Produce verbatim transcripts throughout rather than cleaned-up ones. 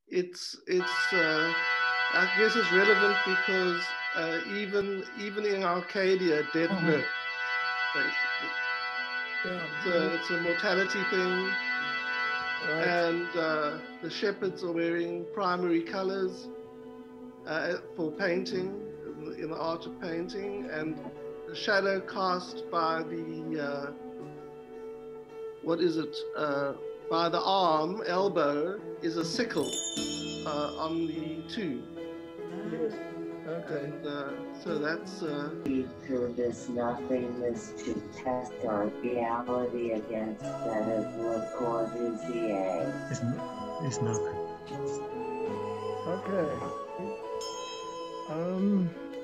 it's it's uh, I guess it's relevant because uh, even even in Arcadia, death Mhm. lurks, basically. Yeah. So it's a mortality thing, Right. and uh, the shepherds are wearing primary colors uh, for painting in the, in the art of painting, and the shadow cast by the uh, what is it uh, by the arm elbow is a sickle uh, on the tomb. Yes. Okay. And uh, so that's uh, through this nothingness to test our reality against that of Le Corbusier. It's, it's not. Okay. Um.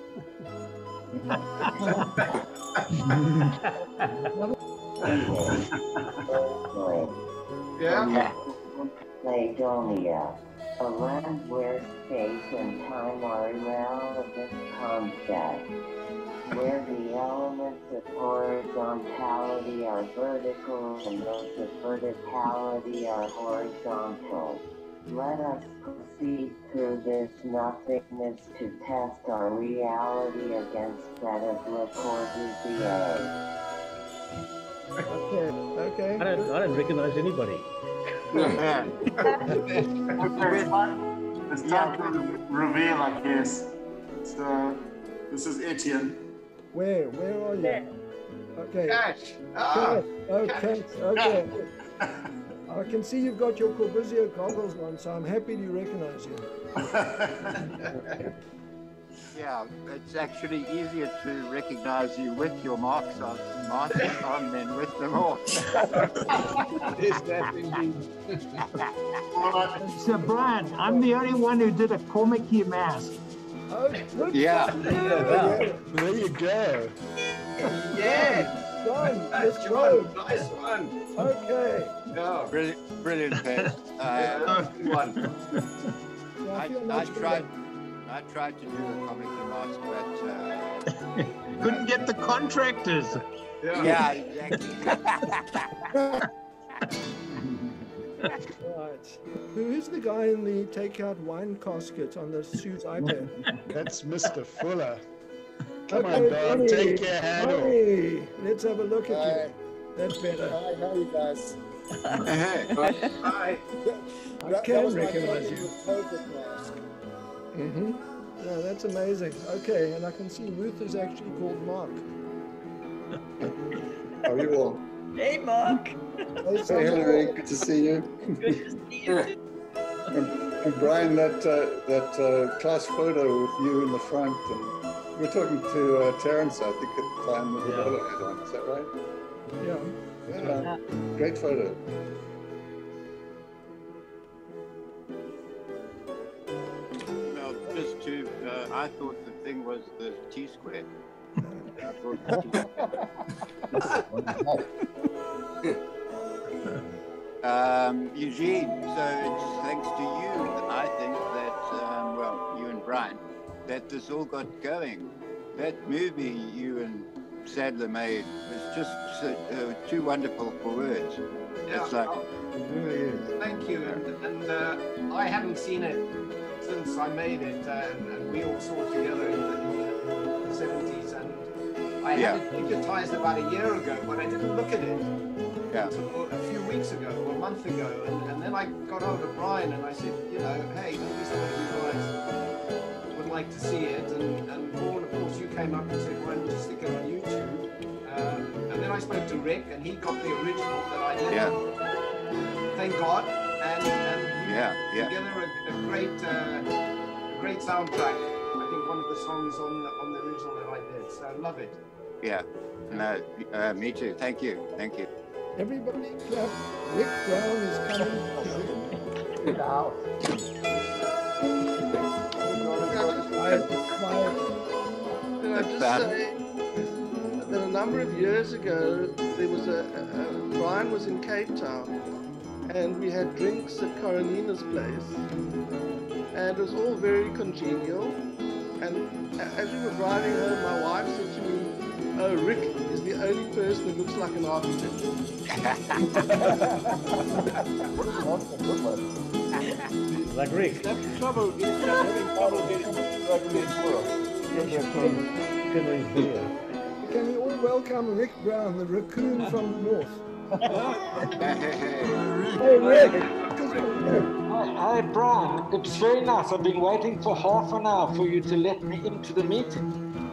yeah. Macedonia, a land where space and time are irrelevant concepts, where the elements of horizontality are vertical and those of verticality are horizontal. Let us proceed through this nothingness to test our reality against that of Le Corbusier. Okay. Okay. I don't, I don't recognize anybody. Yeah. It's time to reveal, I guess. So, this is Etienne. Where? Where are you? Okay. Cash. Ah. Okay. Okay. I can see you've got your Corbusier goggles on, so I'm happy to recognize you. Yeah, it's actually easier to recognize you with your marks on, marks on than with them off. Is that indeed? So Brian, I'm the only one who did a Cormac mask. Oh, good. Yeah. fun. Yeah. There you go. Yeah. Done. That's Let's John. go. Nice one. Okay. Yeah. Brilliant, brilliant, Pat. Yeah, Uh, good one. So I I, feel I much tried. better. I tried to do a comic mask, but uh, Couldn't get the contractors. Yeah. yeah, exactly. Right. Who is the guy in the takeout wine casket on the Sue's iPad? That's Mister Fuller. Come Okay, on, Don, Bonnie, take your hat off. Bonnie, let's have a look at Hi. you. That's better. Hi, how are you guys? Hi. I That- can that was my recognize cousin you. with COVID mask. Mm-hmm. No, that's amazing. Okay, and I can see Ruth is actually called Mark. How are you all? Hey, Mark. Hey, Hey, Sandra. Hillary, good to see you. Good to see you too. And, and Brian, that uh, that uh, class photo with you in the front, and we were talking to uh, Terrence, I think, at the time with the Yeah. bowler hat on. Is that right? Yeah. Yeah. Great photo. Well, just to, uh, I thought the thing was the T square. I thought the T square. Um, Eugene, so it's thanks to you that I think that, um, well, you and Brian, that this all got going. That movie you and Sadler made was just so, uh, too wonderful for words. It's like, It really is. Thank you. And, and uh, I hadn't seen it since I made it, uh, and, and we all saw it together in the, in the seventies. And I had it digitized about a year ago, but I didn't look at it yeah, until a few weeks ago or a month ago. And, and then I got hold of Brian and I said, you know, hey, maybe some of you guys would like to see it. And, and Vaughan, of course, you came up and said, why don't you stick it on YouTube? Um, and then I spoke to Rick, and he got the original that I did. yeah, Thank God, and and we yeah, put yeah. together a, a great uh, a great soundtrack. I think one of the songs on the on the original that I did. So I love it. yeah. No, uh, me too. Thank you, thank you. Everybody clap. Rick Brown is coming. Now. Quiet, quiet. Can I just Bad. say that a number of years ago, there was a, a, a Brian was in Cape Town, and we had drinks at Carolina's place, and it was all very congenial. And a- as we were driving home, my wife said to me, "Oh, Rick is the only person that looks like an architect." Like Rick. That's the trouble. He's having trouble getting back to his world. Can we all welcome Rick Brown, the raccoon from the north? Hey, Rick. Hi, Brian. It's very nice. I've been waiting for half an hour for you to let me into the meeting.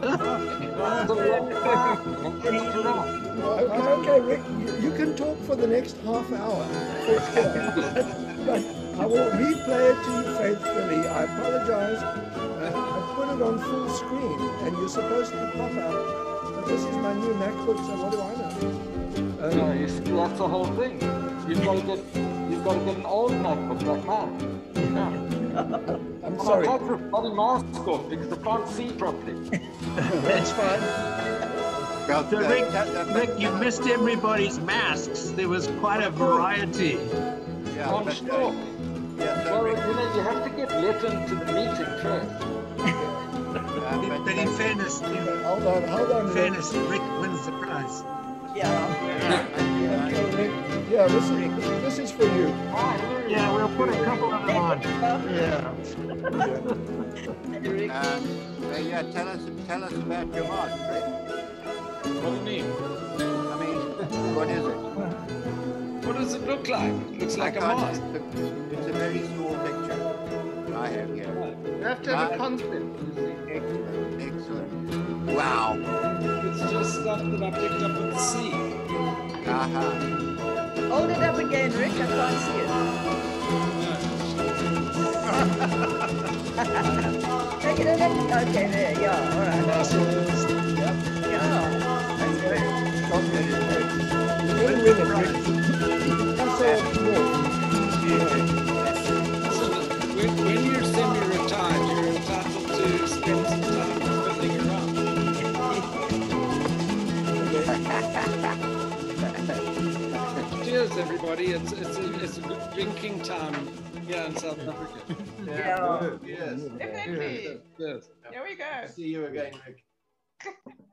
Okay, okay, Rick, you, you can talk for the next half hour. But I will replay it to you faithfully. I apologize. Uh, I put it on full screen, and you're supposed to pop up. But this is my new MacBook, so what do I know? Um, no, you see, that's the whole thing. You've got to get, you've got to get an old MacBook like mine. Yeah. I'm sorry. I take the bloody mask off because I can't see properly. That's fine. So Rick, Rick, you missed everybody's masks. There was quite a variety. Yeah, I'm but, sure. uh, yeah, so Well, Rick, you know, you have to get let into the meeting first. uh, but, But in fairness, in Hold on, hold on, Rick. fairness, Rick wins the prize. Yeah. Okay, Rick. Yeah, this is, this is for you. Yeah, we'll put a couple of them on. Yeah. Rick. um, uh, yeah, tell us, tell us about your mask, Rick. What do you mean? I mean, what is it? What does it look like? It looks like a I can't- mask. It's a very small picture I have here. You have to have a Right. concept, you see. Excellent, excellent. Wow. It's just stuff that I picked up at the sea. Aha. Hold it up again, Rick. I can't see it. Take it in it. Okay, there. Yeah, all right. Muscles. Yeah. That's great. Wait a minute, Rick. That's all north. So when, when you're semi-retired, you're entitled to spend some time fiddling around. Cheers, everybody. It's it's a, it's a good drinking time here in South Africa. Yeah. Yes. Definitely. Yes. There we go. See you again, Rick.